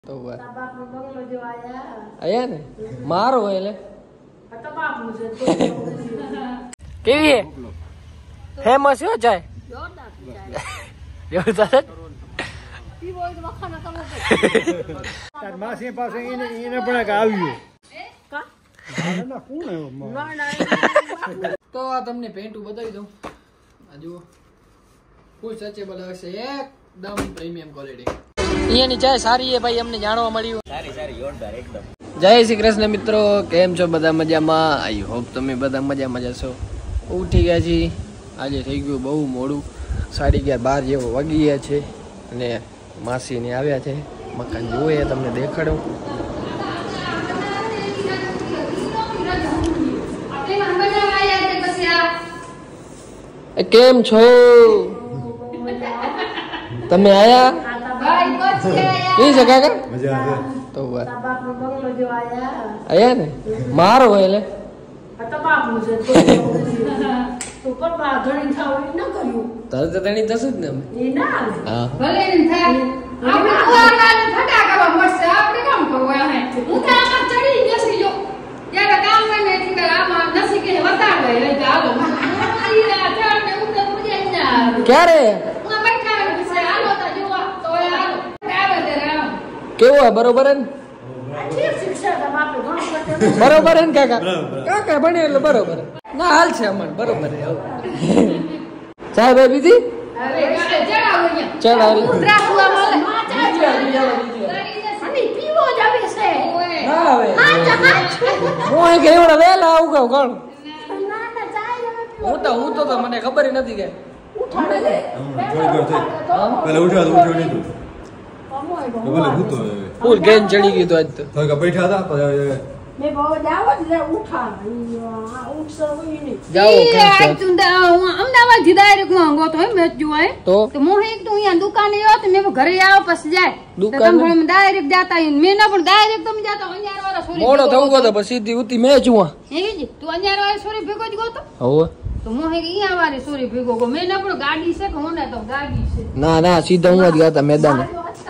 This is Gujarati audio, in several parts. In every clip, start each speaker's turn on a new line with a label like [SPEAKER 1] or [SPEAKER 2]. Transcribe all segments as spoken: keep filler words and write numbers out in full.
[SPEAKER 1] તો આયા ને મારો એટલે કેવી હે ફેમસ હો જાય જોરદાર
[SPEAKER 2] તાર માસી પાસે એને એને પણ આવ્યું
[SPEAKER 1] તો આ તમને પેન્ટું બતાવી દઉં આ જુઓ ફૂલ સ્ટ્રેચેબલ હશે એકદમ પ્રીમિયમ ક્વોલિટી અહીંયાની ચાય સારી છે ભાઈ અમને જાણવા મળ્યું સારી સારી જોરદાર એકદમ જય શ્રી કૃષ્ણ મિત્રો કેમ છો બધા મજામાં આઈ હોપ તમે બધા મજામાં જશો ઉઠી ગયા છીએ આજે થઈ ગયું બહુ મોડું સાડી અગિયાર બાર જેવો વાગી ગયા છે અને માસીને આવ્યા છે મકાન જોઈએ તમને દેખાડો કેમ છો તમે આયા કેવી છે કાકા તો આયા ને મારો એટલે તારે તો તેની થશે જ ને હા ક્યારે કેવું હે બરોબર હે બરોબર હે ને કાકા કાકા બને એટલે બરોબર ના હાલ છે અમન બરોબર હે ચાય ભાઈ બીજી ચાલ આવી હું કે એવડા વેલા આવું કહું કોણ હું તો હું તો મને ખબર નથી કે ફૂલ ગેન ચડી ગઈ તો આજ તો
[SPEAKER 2] બેઠા હતા
[SPEAKER 3] અમદાવાદ થી ડાયરેક્ટ માંગો તો મેચ જોવાય તો મોહે એક તો અહીંયા દુકાને આવ્યો તો મેં ઘરે આવો પછી જાય દુકાન ડાયરેક્ટ જાતા મેં ના પણ ડાયરેક્ટ તમે જાતા અન્યાર વાળા સોરી
[SPEAKER 1] મોડો થવું ગયો તો પછી સીધી ઉતી મેચ જોવા
[SPEAKER 3] હે જી તું અન્યાર વાળા સોરી ભેગો જ ગયો તો
[SPEAKER 1] હોવે
[SPEAKER 3] તો મોહે અહીંયા વાળે સોરી ભેગો ગયો મેં ના પણ ગાડી છે કે હોના તો ગાડી છે
[SPEAKER 1] ના ના સીધા હું જ ગયા હતા મેદાને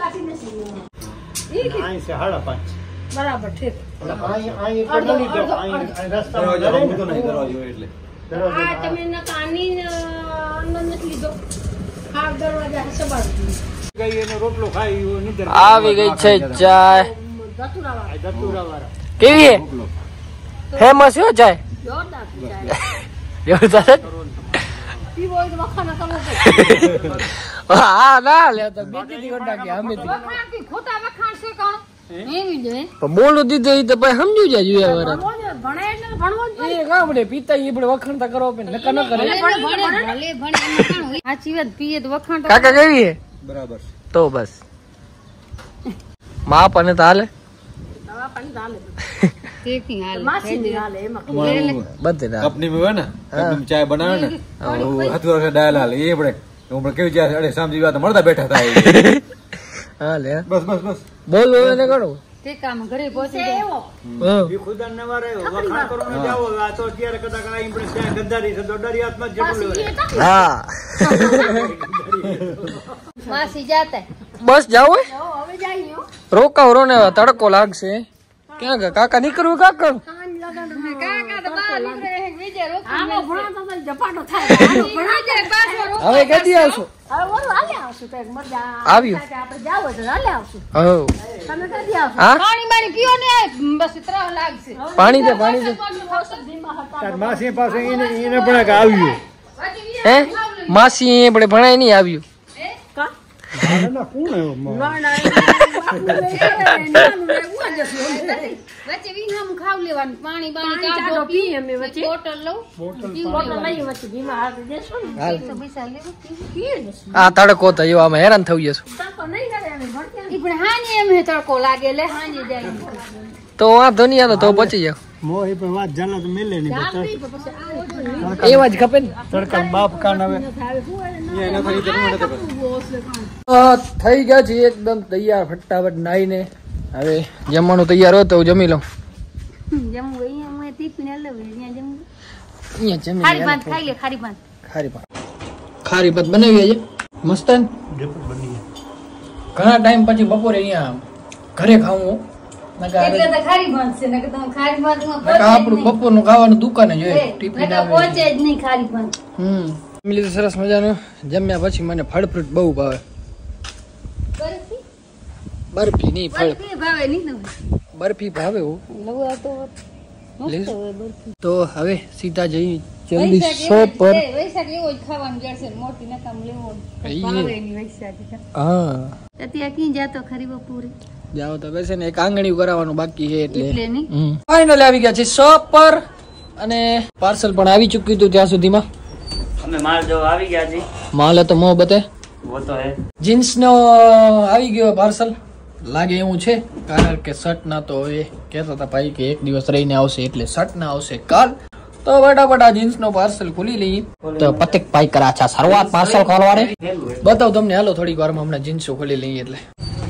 [SPEAKER 2] આઈ છે હાડા પાંચ
[SPEAKER 3] બરાબર ઠીક
[SPEAKER 2] આઈ આઈ એટલે નહીં તો આઈ રસ્તામાં જવાનું તો નહીં દરવાજો એટલે
[SPEAKER 3] આ તમે ના કાની અંદર નથી લીધો હા દરવાજા સબાર
[SPEAKER 2] ગઈ એને રોટલો ખાઈ નિદર
[SPEAKER 1] આવી ગઈ છે ચાય
[SPEAKER 3] દતુરા વાળા
[SPEAKER 2] દતુરા વાળા
[SPEAKER 1] કેવી હે ફેમસ હો ચાય
[SPEAKER 3] જોરદાર ચાય
[SPEAKER 1] જોરદાર
[SPEAKER 3] પીવો તો વખાણા કરવો પડે
[SPEAKER 1] હા ના લે તો બીજી દી ગોડા કે અમે
[SPEAKER 3] વખાણ કે ખોટા વખાણ છે કોણ એવી જ
[SPEAKER 1] તો બોલું દીધું ઈ તો ભાઈ સમજુ જાય જોયા વરા
[SPEAKER 3] ભણે એટલે ભણવો જ
[SPEAKER 1] એ ગામડે પીતા ઈ આપણે વખાણતા કરો પણ નકા ન કરે
[SPEAKER 3] ભલે ભણે વખાણ હોય સાચી વાત પીએ તો વખાણ તો
[SPEAKER 1] કાકા કેવી હે
[SPEAKER 2] બરાબર
[SPEAKER 1] તો બસ માપ અને તાલે
[SPEAKER 3] દવા પાણી ચાલે ઠીક હાલે માસી હાલે એમાં
[SPEAKER 1] બધે ના
[SPEAKER 2] કંપની માં હોય ને કંપની ચાય બનાવે ને હતરો છે ડાયલ હાલ એ આપણે હું કેવી જાય અરે સામજી વાત મળતા બેઠા હતા
[SPEAKER 1] હા લે
[SPEAKER 2] બસ બસ બસ
[SPEAKER 1] બોલ બોલ ને કરો
[SPEAKER 3] તે કામ ઘરે પહોંચી ગયો
[SPEAKER 1] હા
[SPEAKER 2] ઈ ખુદા નવારે વખાણ કરો ને જાવો આ તો અત્યારે કદા કરા ઇમ્પ્રેસ છે ગદ્દારી છે દોડારી હાથમાં જ જટું લેવે
[SPEAKER 1] હા
[SPEAKER 3] માસી જાતા
[SPEAKER 1] બસ જાવ
[SPEAKER 3] હવે જાઈયો
[SPEAKER 1] રોકાવ રોને તડકો લાગશે ક્યાં ગયા કાકા નીકળવું કાકા
[SPEAKER 3] કાકા તો બહાર નીકળે હે વિજય રોકી આનો ભણા તો જપાટો થાય ભણા જાય પાછો રોક
[SPEAKER 1] હવે કેદી આવશો
[SPEAKER 3] હવે ઓલું હાલે આવશું તો મજા
[SPEAKER 1] આવ્યું
[SPEAKER 3] આપણે જાવ તો હાલે આવશું
[SPEAKER 1] હો
[SPEAKER 3] તમે કેદી આવશો
[SPEAKER 1] હા
[SPEAKER 3] પાણી બાણી પીઓ ને બસ ત્રાહ લાગશે
[SPEAKER 1] પાણી દે પાણી દે
[SPEAKER 2] તાર માસી પાસે એને એને પણ આવ્યું
[SPEAKER 1] હે માસી આપણે ભણાય નહીં આવ્યું
[SPEAKER 2] ના કોણ આવ્યો
[SPEAKER 3] ના ના વચ્ચે વિહામ ખાવ લેવાનું પાણી બાણી કાઢો પી અમે વચ્ચે બોટલ લઉં બોટલ લઈ વચ્ચે બીમા હાથ દેશો ને પૈસા લેવો પીએ જશે
[SPEAKER 1] આ તડકો તો એવો આમાં હેરાન થઈ જશું
[SPEAKER 3] તડકો નહીં કરે અમે ભણ્યા ઈ પણ હાની એમ હે તડકો લાગે લે હાની જાય
[SPEAKER 1] તો આ દુનિયા તો પચી જાવ
[SPEAKER 2] મો એ પણ વાત જાલા તો મેલે નહીં
[SPEAKER 1] એવા જ ખપે ને
[SPEAKER 2] તડકા બાપ કાન હવે એના ફરી તો
[SPEAKER 1] થઈ ગયા છે એકદમ તૈયાર ફટાફટ નાઈને હવે જમવાનું તૈયાર હોય તો જમી લઉં
[SPEAKER 3] જમવું અહીંયા અમે ટીપીને લઉં અહીંયા જમવું
[SPEAKER 1] અહીંયા જમી
[SPEAKER 3] ખારી ભાત ખાઈ લે ખારી ભાત
[SPEAKER 1] ખારી ભાત ખારી ભાત બનાવી છે મસ્ત ઘણા ટાઈમ પછી બપોરે અહીંયા ઘરે ખાવું નકા
[SPEAKER 3] એટલે તો ખારી ભાત છે નકર તમે ખારી ભાતમાં
[SPEAKER 1] નકા આપણું બપોરનું ખાવાનું દુકાને જોઈએ ટિફિન
[SPEAKER 3] નકર
[SPEAKER 1] આવે
[SPEAKER 3] પહોંચે જ નહીં ખારી ભાત
[SPEAKER 1] હમ મિલી તો સરસ મજાનું જમ્યા પછી મને ફળ ફ્રૂટ બહુ ભાવે
[SPEAKER 3] બરફી
[SPEAKER 1] બરફી નહીં ફળ
[SPEAKER 3] બરફી ભાવે નહીં તમને
[SPEAKER 1] બરફી ભાવે હો
[SPEAKER 3] લવા તો
[SPEAKER 1] લે.
[SPEAKER 3] મસ્ત હોય બરફી
[SPEAKER 1] તો હવે સીધા જઈ જલ્દી શોપ પર
[SPEAKER 3] વૈશાખ લેવો જ ખાવાનું જડશે મોટી નકામ લેવો
[SPEAKER 1] ઈ.
[SPEAKER 3] ભાવે નહીં વૈશાખ
[SPEAKER 1] હા
[SPEAKER 3] અત્યારે ક્યાં જાતો ખરી બપોરે
[SPEAKER 1] જાઓ તો બેસે ને એક આંગણી કરાવવાનું બાકી છે એટલે
[SPEAKER 3] એટલે નહીં
[SPEAKER 1] ફાઇનલી આવી ગયા છે શોપ પર અને પાર્સલ પણ આવી ચૂક્યું હતું ત્યાં સુધીમાં
[SPEAKER 4] અમે માલ જો આવી ગયા જી
[SPEAKER 1] માલ તો મો બતે
[SPEAKER 4] वो तो है
[SPEAKER 1] જીન્સ નો આવી ગયો પાર્સલ લાગે એવું છે કારણ કે શર્ટ ના તો એ કહેતા હતા ભાઈ કે એક દિવસ રહીને આવશે એટલે શર્ટ ના આવશે કાલ તો ફટાફટ આ જીન્સ નો પાર્સલ ખોલી લઈએ તો પતિક ભાઈ કરા છે શરૂઆત પાર્સલ ખોલવાડે બતાવ તમને હાલો થોડીક વારમાં હમણાં જીન્સ ખોલી લઈએ એટલે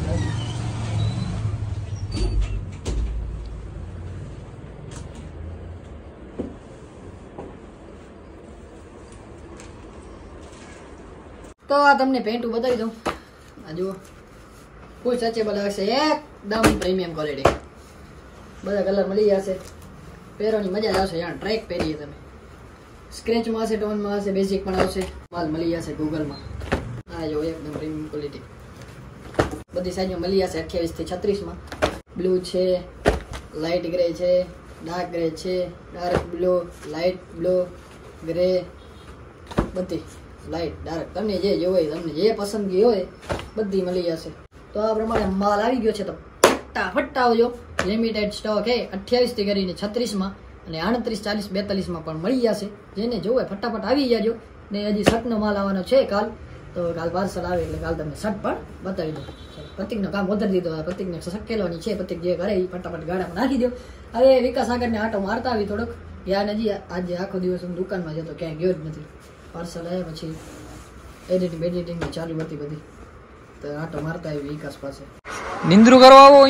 [SPEAKER 1] તો આ તમને પેન્ટ બતાવી દઉં આ જુઓ ફૂલ સ્ટ્રેચેબલ આવશે એકદમ પ્રીમિયમ ક્વોલિટી બધા કલર મળી જશે પહેરવાની મજા જ આવશે યાર ટ્રેક પહેરીએ તમે સ્ક્રેચમાં હશે ટોનમાં હશે બેઝિક પણ આવશે માલ મળી જશે ગૂગલમાં આ જો એકદમ પ્રીમિયમ ક્વોલિટી બધી સાઈઝમાં મળી જશે અઠ્યાવીસ થી છત્રીસ માં બ્લુ છે લાઇટ ગ્રે છે ડાર્ક ગ્રે છે dark blue light blue grey બધી લાઇટ ડાર્ક તમને જે જોવે તમને જે પસંદગી હોય બધી મળી જશે તો આ પ્રમાણે માલ આવી ગયો છે તો ફટાફટ આવજો લિમિટેડ સ્ટોક હે અઠ્યાવીસ થી કરીને છત્રીસ માં અને આડત્રીસ ચાલીસ બેતાલીસ માં પણ મળી જશે જેને જોવે ફટાફટ આવી જાજો ને હજી શર્ટનો માલ આવવાનો છે કાલ તો કાલ પાર્સલ આવે એટલે કાલ તમને શર્ટ પણ બતાવી દો પ્રતિકનો કામ વધારી દીધો પ્રતિકને શકેલવાની છે પ્રતિક જે કરે એ ફટાફટ ગાડામાં નાખી દો હવે વિકાસ આગળને આટો મારતા આવી થોડોક ગયા નજી આજે આખો દિવસ હું દુકાનમાં જતો ક્યાંય ગયો જ નથી પાર્સલ આવ્યા પછી એડિટિંગ એડિટિંગ ચાલુ હતી બધી તો આટો મારતા આવી વિકાસ પાસે નિંદ્રુ કરવા આવો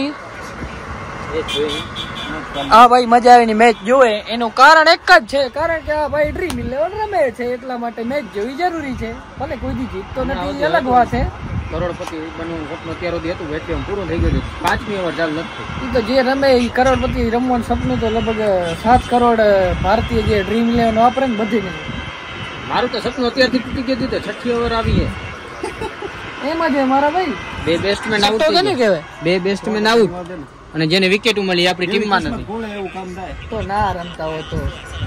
[SPEAKER 1] અહીં હા ભાઈ મજા આવીને મેચ જોવે એનું કારણ એક જ છે કારણ કે આ ભાઈ ડ્રીમ ઇલેવન રમે છે એટલા માટે મેચ જોવી જરૂરી છે ભલે કોઈ દી જીતતો નથી અલગ વાત છે
[SPEAKER 2] કરોડપતિ બનવાનું સપનું અત્યાર સુધી હતું એટલે પૂરું થઈ ગયું છે પાંચમી ઓવર ચાલુ નથી
[SPEAKER 1] એ તો જે રમે એ કરોડપતિ રમવાનું સપનું તો લગભગ સાત કરોડ ભારતીય જે ડ્રીમ ઇલેવન વાપરે ને બધી નહીં
[SPEAKER 2] મારું તો સપનું અત્યારથી તૂટી ગયું હતું છઠ્ઠી ઓવર આવી છે
[SPEAKER 1] એમાં છે મારા ભાઈ
[SPEAKER 4] બે બેસ્ટમેન આઉટ
[SPEAKER 1] તો કેને કહેવાય
[SPEAKER 4] બે બેસ્ટમેન આઉટ અને જેને વિકેટ મળી આપણી ટીમમાં નથી
[SPEAKER 1] તો ના રમતા હોય તો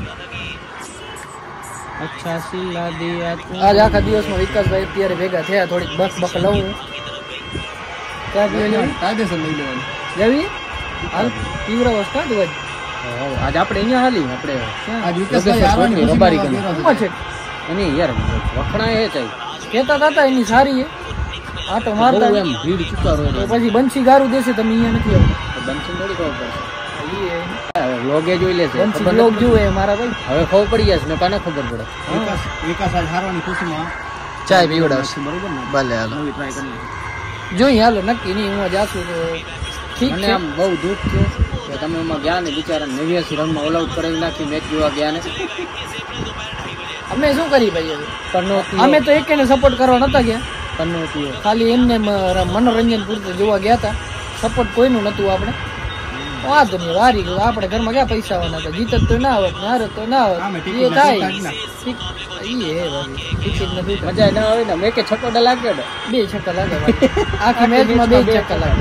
[SPEAKER 4] અચ્છા સિલા દિયા
[SPEAKER 1] આજ આખા દિવસમાં વિકાસભાઈ અત્યારે ભેગા થયા થોડીક બક બક લઉં ક્યાં પીવા લેવાની કાયદેસર લઈ લેવાની લેવી હાલ તીવ્ર અવસ્થા જ
[SPEAKER 4] આજ આપણે અહીંયા હાલી આપણે
[SPEAKER 1] આજ વિકાસભાઈ આવવાની
[SPEAKER 4] રબારી
[SPEAKER 1] ખુશીમાં
[SPEAKER 4] કરી.
[SPEAKER 1] ઉંમર છે
[SPEAKER 4] અને યાર વખણાય હે ચાઈ
[SPEAKER 1] કહેતા હતા એની સારી છે આટો મારતા
[SPEAKER 4] બહુ એમ ભીડ ચુકારો
[SPEAKER 1] તો પછી બંસી ગારું દેશે તમે અહીંયા નથી આવતા
[SPEAKER 4] બંસી થોડી ખબર પડશે
[SPEAKER 1] ઈ
[SPEAKER 4] લોગે જોઈ લેશે
[SPEAKER 1] બંસી લોક જુએ મારા ભાઈ
[SPEAKER 4] હવે ખબર પડી જશે ને કાને ખબર પડે
[SPEAKER 2] વિકાસ આજ હારવાની ખુશીમાં
[SPEAKER 1] ચાય પીવડાવશે
[SPEAKER 2] બરોબર ને
[SPEAKER 1] ભલે હાલો
[SPEAKER 2] નવી ટ્રાય કરી
[SPEAKER 1] જોઈએ હાલો નક્કી નહીં હું જાશું તો ઠીક
[SPEAKER 4] મને
[SPEAKER 1] છે
[SPEAKER 4] આમ બહુ દુઃખ છે કે તમે એમાં ગયા ને બિચારા નેવ્યાસી રનમાં ઓલ આઉટ કરી નાખી મેચ જોવા ગયા ને
[SPEAKER 1] અમે શું કરી ભાઈ હવે
[SPEAKER 4] કનોતી
[SPEAKER 1] અમે તો એકેને સપોર્ટ કરવા નતા ગયા
[SPEAKER 4] કનોતી
[SPEAKER 1] ખાલી એમને મ- મનોરંજન પૂરતું જોવા ગયા હતા સપોર્ટ કોઈનું નતું આપણે વાંધો નહીં વારી ગયું આપણે ઘરમાં ક્યાં પૈસા આવવાના હતા જીતત તો ના આવત ને હારત તો ના આવત એ થાય ઠીક- ઈ હે ભાઈ ટિકિટ નથી તો.
[SPEAKER 4] મજા ના આવે ને મેં કે છક્કો લાગે ને
[SPEAKER 1] બે છક્કા લાગે ભાઈ. આખી મેચમાં બે જ છક્કા લાગે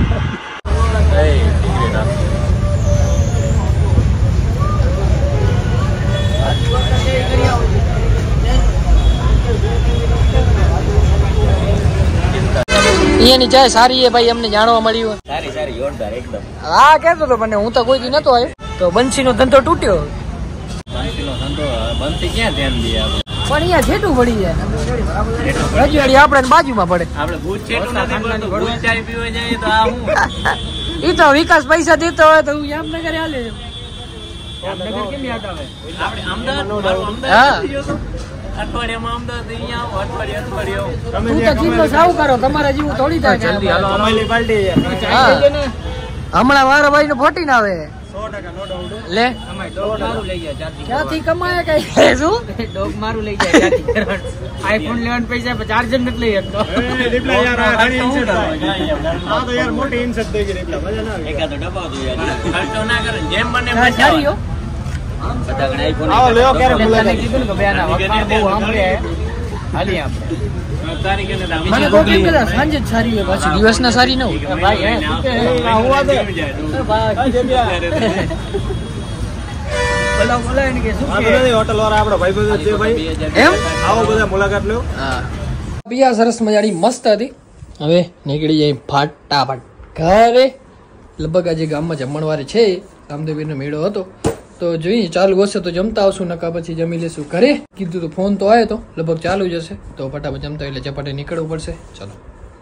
[SPEAKER 1] અહીંયાની ચાય સારી છે ભાઈ અમને જાણવા મળ્યું
[SPEAKER 4] સારી સારી જોરદાર એકદમ
[SPEAKER 1] હા કેતો તો મને હું તો કોઈ દી નતો આવ્યો તો બંસી નો ધંધો તૂટ્યો
[SPEAKER 4] બંસીનો ધંધો બંસી ક્યાં ધ્યાન દઈએ આપણે
[SPEAKER 1] પણ અહીંયા જેટલું પડી જાય રજવાડી આપણે બાજુમાં પડે
[SPEAKER 4] આપણે ભૂત છેટું નથી પડતું ભૂત ચાય પીવા જઈએ તો આ હું
[SPEAKER 1] એ તો વિકાસ પૈસા દેતો હોય તો હું જામનગર હાલે
[SPEAKER 4] જામનગર કેમ યાદ આવે આપણે અમદાવાદ
[SPEAKER 1] હા
[SPEAKER 4] અઠવાડિયામાં અમદાવાદ અહીંયા આવો અઠવાડિયે અઠવાડિયે
[SPEAKER 1] તું તો ચીલો સાવ કરો તમારા જેવું થોડી થાય
[SPEAKER 4] જલ્દી હાલો અમારી પાર્ટી
[SPEAKER 1] હા. હમણાં મારા ભાઈ નું ફોટી ના આવે લે
[SPEAKER 4] ડોગ મારું લઈ જાય ચાર્જિંગ
[SPEAKER 1] ક્યાંથી કમાય કઈ શું
[SPEAKER 4] ડોગ મારું લઈ જાય ચાર્જિંગ આઈફોન લેવાનું પૈસા ચાર્જર નથી લઈ શકતો એકાદો ડબ્બો દો યાર ખર્ચો ના કરે જેમ મને
[SPEAKER 1] સારીઓ
[SPEAKER 4] બધા ઘણા આઈફોન આવો લેવો ક્યારે બોલાવે કીધું ને કે બેના વખાણ બહુ સાંભળે હાલી આપણે તારીખે ને
[SPEAKER 1] મને તો કેમ કહેતા સાંજે જ સારી હોય પાછી દિવસના સારી ન હોય
[SPEAKER 4] ભાઈ હે હોવા દે ભાઈ બોલા બોલા એને કે શું કે
[SPEAKER 2] હોટલ વાળા આપણો ભાઈબંધ છે ભાઈ
[SPEAKER 1] એમ
[SPEAKER 2] આવો બધા મુલાકાત લો
[SPEAKER 1] હા પિયા સરસ મજાની મસ્ત હતી હવે નીકળી જાય ફટાફટ ઘરે લગભગ આજે ગામમાં જમણવારે છે રામદેવીનો મેળો હતો તો જોઈએ ચાલુ હશે તો જમતા આવશું નકા પછી જમી લેશું ઘરે કીધું તો ફોન તો આવ્યો તો લગભગ ચાલુ જ હશે તો ફટાફટ જમતા એટલે ચપાટે નીકળવું પડશે ચાલો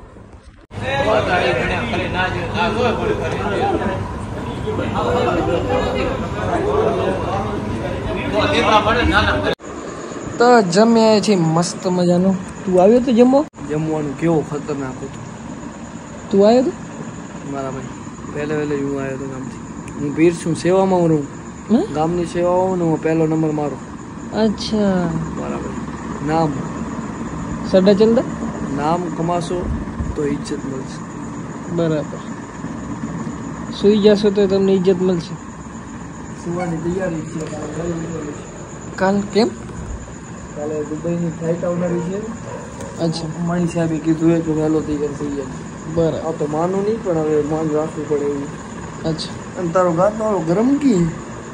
[SPEAKER 1] તો જમ્યા છે મસ્ત મજાનું તું આવ્યો તો જમવા
[SPEAKER 4] જમવાનું કેવો ખતરનાક હતું
[SPEAKER 1] તું આવ્યો તો
[SPEAKER 4] મારા ભાઈ પહેલે પહેલે હું આવ્યો હતો ગામથી હું પીર છું સેવામાં હું રહું ગામની સેવાઓ ને હું પહેલો નંબર મારો
[SPEAKER 1] અચ્છા
[SPEAKER 4] બરાબર નામ
[SPEAKER 1] સડા ચલતા
[SPEAKER 4] નામ કમાશો તો ઇજ્જત મળશે
[SPEAKER 1] બરાબર સુઈ જશો તો તમને ઇજ્જત મળશે
[SPEAKER 4] સુવાની તૈયારી છે
[SPEAKER 1] કાલ કેમ
[SPEAKER 4] કાલે દુબઈની ફ્લાઇટ આવનારી છે
[SPEAKER 1] અચ્છા
[SPEAKER 4] માણી સાહેબે કીધું કે વહેલો તૈયાર થઈ જાય
[SPEAKER 1] બરાબર
[SPEAKER 4] આ તો માનું નહીં પણ હવે માન રાખવું પડે એવું
[SPEAKER 1] અચ્છા
[SPEAKER 4] અને તારો ગાત વાળો ગરમ કી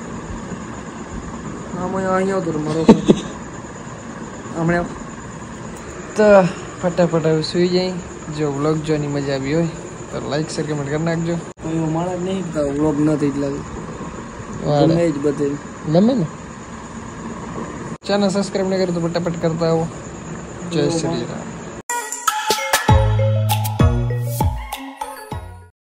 [SPEAKER 4] આમાં અહીંયા આવતો મારો હમણાં
[SPEAKER 1] તો ફટાફટ હવે સુઈ જાય જો વ્લોગ જોવાની મજા આવી હોય તો લાઈક શેર કમેન્ટ કરી નાખજો
[SPEAKER 4] કોઈ એવો માણસ નહીં કે વ્લોગ નથી જ લાગે ગમે જ બધે
[SPEAKER 1] ગમે ને ચેનલ સબસ્ક્રાઈબ નહીં કરે તો ફટાફટ કરતા આવો જય શ્રી રામ.